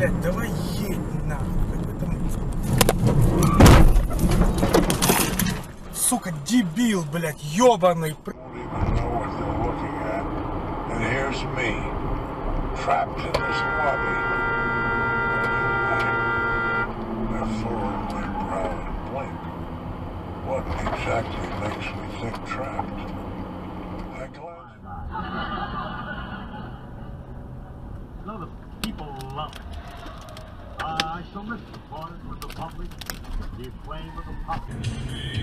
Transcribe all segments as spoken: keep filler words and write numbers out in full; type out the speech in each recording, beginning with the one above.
блядь, давай едь нахуй. Какой там... Сука, дебил, блядь, ёбаный. And here's me, trapped in this lobby. I furrow my brow and blink. What exactly makes me think trapped? I glance. No, the people love it. I shall miss the part with the public, the acclaim of the populace.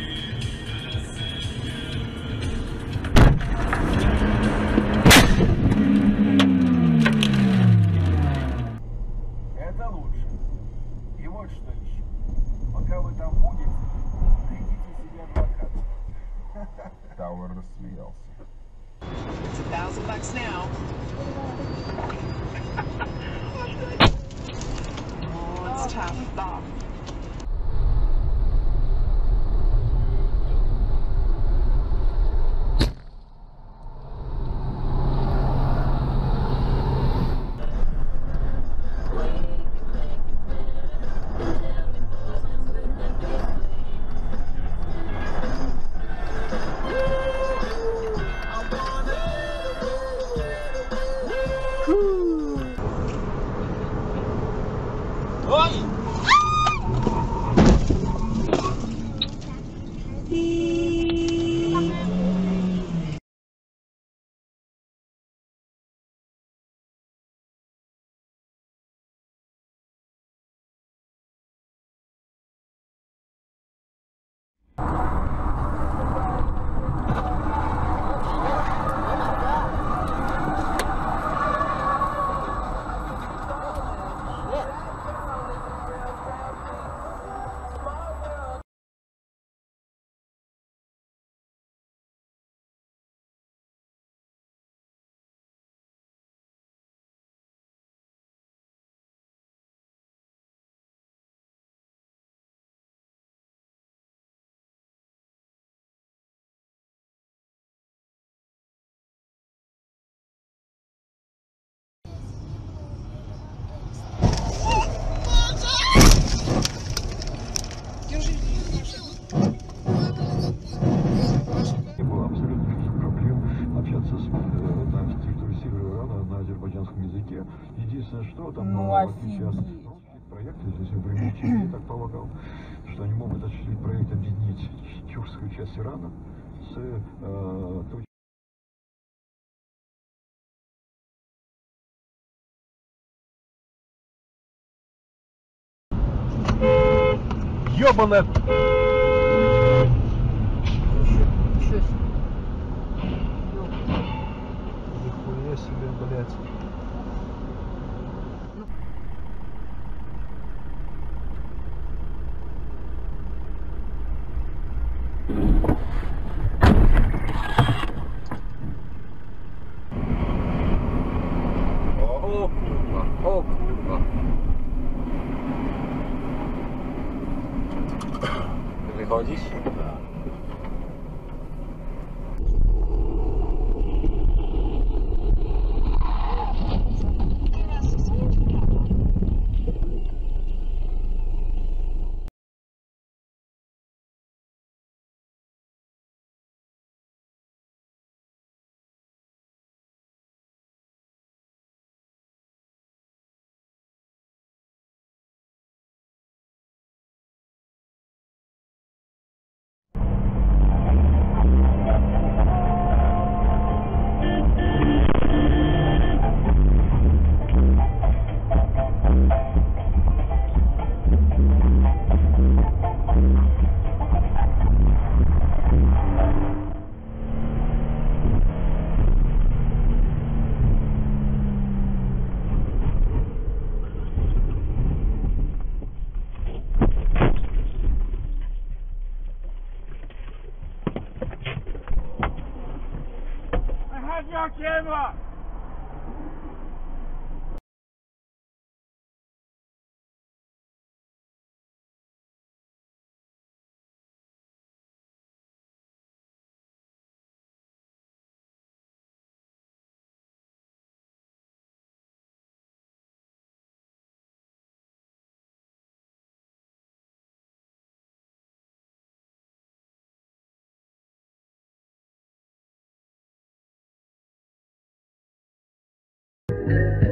Это лучше. И вот что еще. Пока вы там будете, найдите себе адвоката. Тауэр рассмеялся. It's a thousand bucks now. Oh, it's tough. Не было абсолютно никаких проблем общаться с, на территории Севера Ирана на азербайджанском языке. Единственное, что там, ну, в отличие от проекта, здесь я примечаю, я так полагал, что они могут осуществить проект объединить тюркскую часть Ирана с э, той... Ёбаная! Нихуя себе, блядь. O kurwa, o kurwa. Wychodzisz? I have your camera! Thank you.